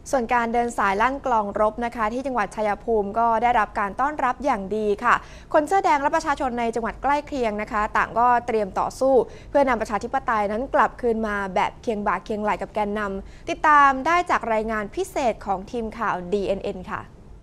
ส่วนการเดินสายลั่นกลองรบนะคะที่จังหวัดชัยภูมิก็ได้รับการต้อนรับอย่างดีค่ะคนเสื้อแดงและประชาชนในจังหวัดใกล้เคียงนะคะต่างก็เตรียมต่อสู้เพื่อนำประชาธิปไตยนั้นกลับคืนมาแบบเคียงบ่าเคียงไหล่กับแกนนำติดตามได้จากรายงานพิเศษของทีมข่าว DNN ค่ะ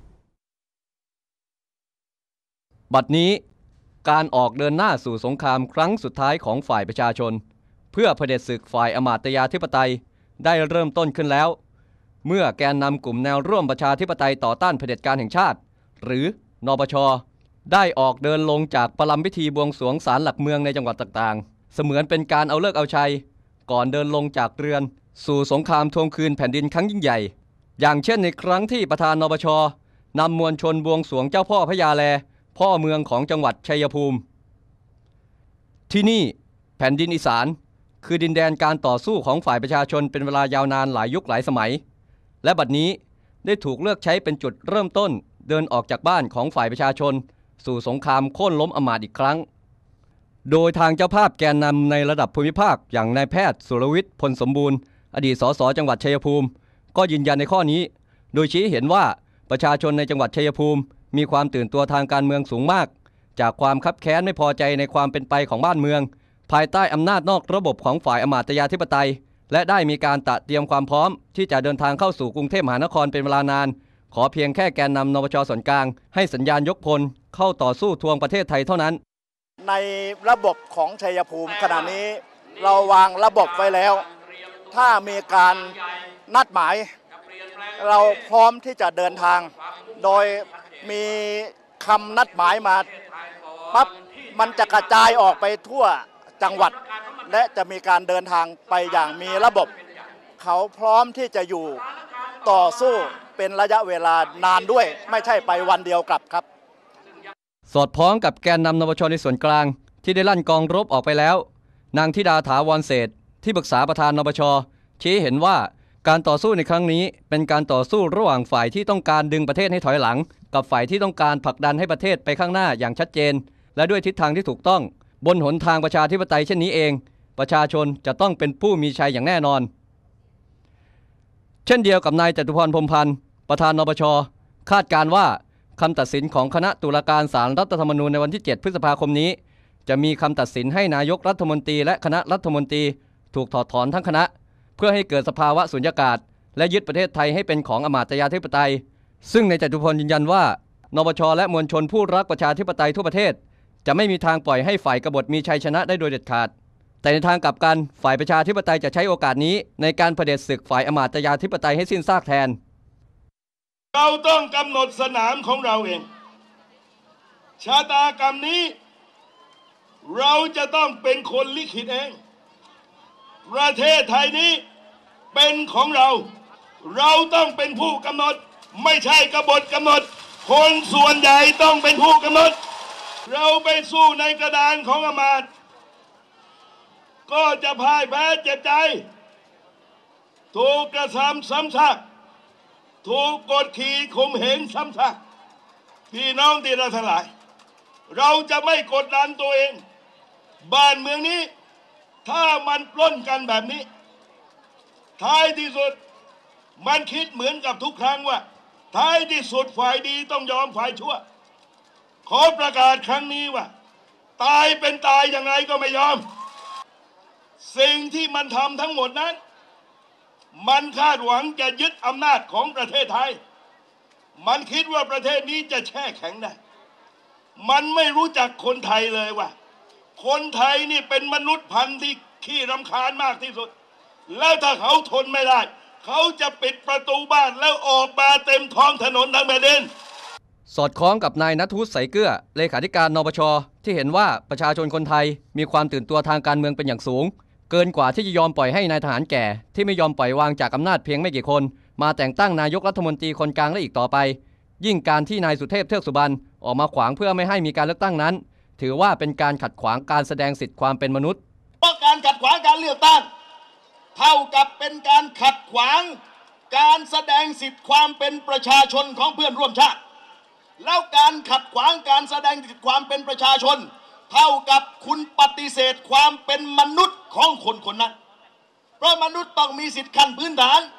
บัดนี้การออกเดินหน้าสู่สงครามครั้งสุดท้ายของฝ่ายประชาชนเพื่อเผด็จศึกฝ่ายอมาตยาธิปไตยได้เริ่มต้นขึ้นแล้วเมื่อแกนนำกลุ่มแนวร่วมประชาธิปไตยต่อต้านเผด็จการแห่งชาติหรือนปช.ได้ออกเดินลงจากประลัมพิธีบวงสรวงศาลหลักเมืองในจังหวัดต่างๆเสมือนเป็นการเอาฤกษ์เอาชัยก่อนเดินลงจากเรือนสู่สงครามทวงคืนแผ่นดินครั้งยิ่งใหญ่อย่างเช่นในครั้งที่ประธานนปช.นำมวลชนบวงสรวงเจ้าพ่อพญาแลพ่อเมืองของจังหวัดชัยภูมิที่นี่แผ่นดินอีสานคือดินแดนการต่อสู้ของฝ่ายประชาชนเป็นเวลายาวนานหลายยุคหลายสมัยและบัดนี้ได้ถูกเลือกใช้เป็นจุดเริ่มต้นเดินออกจากบ้านของฝ่ายประชาชนสู่สงครามโค่นล้มอำมาตย์อีกครั้งโดยทางเจ้าภาพแกนนำในระดับภูมิภาคอย่างนายแพทย์สุรวิทย์พลสมบูรณ์อดีตสสจังหวัดชัยภูมิก็ยืนยันในข้อนี้โดยชี้เห็นว่าประชาชนในจังหวัดชัยภูมิมีความตื่นตัวทางการเมืองสูงมากจากความคับแค้นไม่พอใจในความเป็นไปของบ้านเมืองภายใต้อำนาจนอกระบบของฝ่ายอมาตยาธิปไตยและได้มีการเตรียมความพร้อมที่จะเดินทางเข้าสู่กรุงเทพมหานครเป็นเวลานานขอเพียงแค่แกนนำนปช.ส่วนกลางให้สัญญาณยกพลเข้าต่อสู้ทวงประเทศไทยเท่านั้นในระบบของชัยภูมิขณะนี้เราวางระบบไว้แล้วถ้ามีการนัดหมายเราพร้อมที่จะเดินทางโดยมีคำนัดหมายมาปั๊บมันจะกระจายออกไปทั่วจังหวัดและจะมีการเดินทางไปอย่างมีระบบเขาพร้อมที่จะอยู่ต่อสู้เป็นระยะเวลานานด้วยไม่ใช่ไปวันเดียวกลับครับสอดคล้องกับแกนนำนปช.ในส่วนกลางที่ได้ลั่นกองรบออกไปแล้วนางธิดาถาวรเศรษฐ์ที่ปรึกษาประธานนปช.ชี้เห็นว่าการต่อสู้ในครั้งนี้เป็นการต่อสู้ระหว่างฝ่ายที่ต้องการดึงประเทศให้ถอยหลังกับฝ่ายที่ต้องการผลักดันให้ประเทศไปข้างหน้าอย่างชัดเจนและด้วยทิศทางที่ถูกต้องบนหนทางประชาธิปไตยเช่นนี้เองประชาชนจะต้องเป็นผู้มีชัยอย่างแน่นอนเช่นเดียวกับนายจตุพรพรหมพันธ์ประธานนปช.คาดการว่าคำตัดสินของคณะตุลาการศาลรัฐธรรมนูญในวันที่7 พฤษภาคมนี้จะมีคำตัดสินให้นายกรัฐมนตรีและคณะรัฐมนตรีถูกถอดถอนทั้งคณะเพื่อให้เกิดสภาวะสุญญากาศและยึดประเทศไทยให้เป็นของอมาตยาธิปไตยซึ่งนายจตุพรยืนยันว่านปช.และมวลชนผู้รักประชาธิปไตยทั่วประเทศจะไม่มีทางปล่อยให้ฝ่ายกบฏมีชัยชนะได้โดยเด็ดขาดแต่ในทางกลับกันฝ่ายประชาธิปไตยจะใช้โอกาสนี้ในการเผด็จศึกฝ่ายอมาตยาธิปไตยให้สิ้นซากแทนเราต้องกำหนดสนามของเราเองชะตากรรมนี้เราจะต้องเป็นคนลิขิตเองประเทศไทยนี้เป็นของเราเราต้องเป็นผู้กำหนดไม่ใช่กบฏกำหนดคนส่วนใหญ่ต้องเป็นผู้กำหนดเราไปสู้ในกระดานของอำมาตย์ก็จะพ่ายแพ้เจ็บใจถูกกระทำซ้ำซากถูกกดขี่ข่มเหงซ้ำซากพี่น้องที่เราทั้งหลายเราจะไม่กดดันตัวเองบ้านเมืองนี้ถ้ามันปล้นกันแบบนี้ท้ายที่สุดมันคิดเหมือนกับทุกครั้งว่าท้ายที่สุดฝ่ายดีต้องยอมฝ่ายชั่วขอประกาศครั้งนี้ว่าตายเป็นตายยังไงก็ไม่ยอมสิ่งที่มันทำทั้งหมดนั้นมันคาดหวังจะยึดอำนาจของประเทศไทยมันคิดว่าประเทศนี้จะแช่แข็งได้มันไม่รู้จักคนไทยเลยว่าคนไทยนี่เป็นมนุษย์พันธุ์ที่ขี้รำคาญมากที่สุดแล้วถ้าเขาทนไม่ได้เขาจะปิดประตูบ้านแล้วออกมาเต็มท้องถนนทั้งแผ่นดินสอดคล้องกับนายณัฐวุฒิ ใสเกลือเลขาธิการนปช.ที่เห็นว่าประชาชนคนไทยมีความตื่นตัวทางการเมืองเป็นอย่างสูงเกินกว่าที่จะยอมปล่อยให้นายทหารแก่ที่ไม่ยอมปล่อยวางจากอำนาจเพียงไม่กี่คนมาแต่งตั้งนายกรัฐมนตรีคนกลางได้อีกต่อไปยิ่งการที่นายสุเทพเทือกสุบรรณออกมาขวางเพื่อไม่ให้มีการเลือกตั้งนั้นถือว่าเป็นการขัดขวางการแสดงสิทธิความเป็นมนุษย์เพราะการขัดขวางการเลือกตั้งเท่ากับเป็นการขัดขวางการแสดงสิทธิความเป็นประชาชนของเพื่อนร่วมชาติแล้วการขัดขวางการแสดงสิทธิความเป็นประชาชนเท่ากับคุณปฏิเสธความเป็นมนุษย์ของคนคนนั้นเพราะมนุษย์ต้องมีสิทธิขั้นพื้นฐาน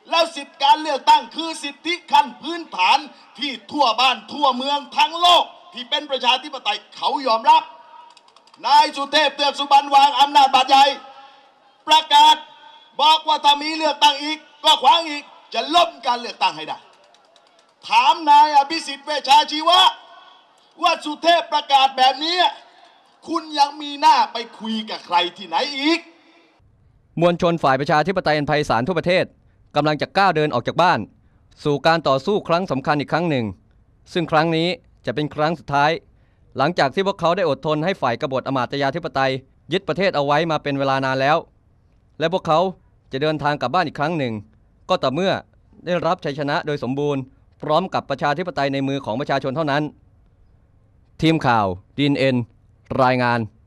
แล้วสิทธิการเลือกตั้งคือสิทธิขั้นพื้นฐานที่ทั่วบ้านทั่วเมืองทั้งโลกที่เป็นประชาธิปไตยเขายอมรับนายสุเทพเทือกสุบรรณวางอำนาจบาดใหญ่ประกาศบอกว่าถ้ามีเลือกตั้งอีกก็ขวางอีกจะล้มการเลือกตั้งให้ได้ถามนายอภิสิทธิ์เวชชาชีวะว่าสุเทพประกาศแบบนี้คุณยังมีหน้าไปคุยกับใครที่ไหนอีกมวลชนฝ่ายประชาธิปไตยอันไพศาลทั่วประเทศกำลังจะก้าวเดินออกจากบ้านสู่การต่อสู้ครั้งสำคัญอีกครั้งหนึ่งซึ่งครั้งนี้จะเป็นครั้งสุดท้ายหลังจากที่พวกเขาได้อดทนให้ฝ่ายกบฏอมาตยาธิปไตยยึดประเทศเอาไว้มาเป็นเวลานานแล้วและพวกเขาจะเดินทางกลับบ้านอีกครั้งหนึ่งก็ต่อเมื่อได้รับชัยชนะโดยสมบูรณ์พร้อมกับประชาธิปไตยในมือของประชาชนเท่านั้นทีมข่าว DNN รายงาน